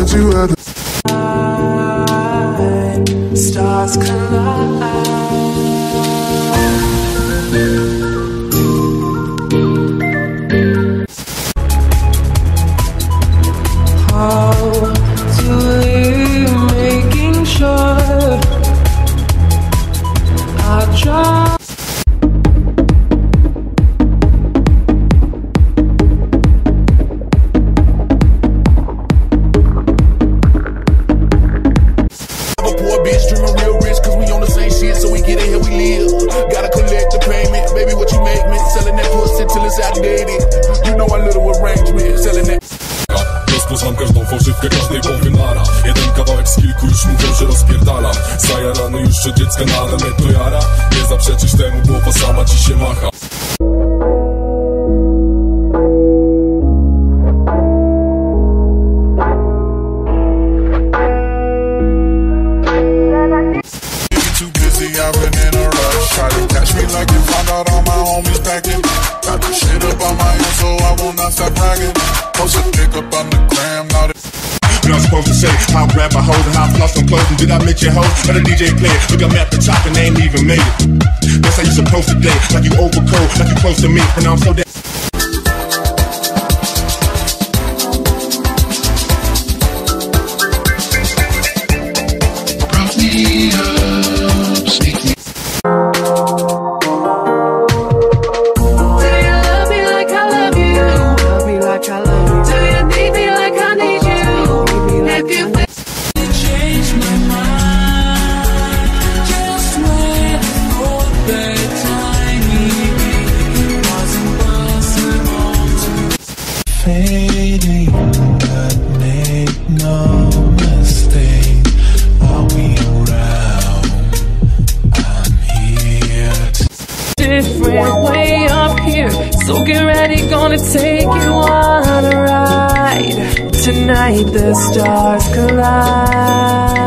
that you had. Stars collide. How to live, making sure I try. Bitch, dreaming real rich, cause we on the same shit, so we get it here, we live. Gotta collect the payment, baby, what you make me? Selling that pussy till it's outdated. You know our little arrangement, selling that. Rozpoznam każdą fałszywkę każdej połowy nara. Jeden kawałek z kilku już mówią, że rozpierdalam. Zajarany już od dziecka na mnie to jara. Nie zaprzeczysz temu, głowa sama ci się macha. I've been in a rush. Try to catch me like you found out all my homies packing. Got the shit up on my own, so I will not stop bragging. Post a pick up on the gram, now that you're not supposed to say how I grab my hoes and how I floss some clothes. And did I mention hoes? Let the DJ play it. Look, I'm at the top and they ain't even made it. That's how you supposed to date. Like you overcold, like you close to me. And I'm so damn. Fading, but make no mistake. While we around, I'm here. Different way up here, so get ready, gonna take you on a ride. Tonight the stars collide.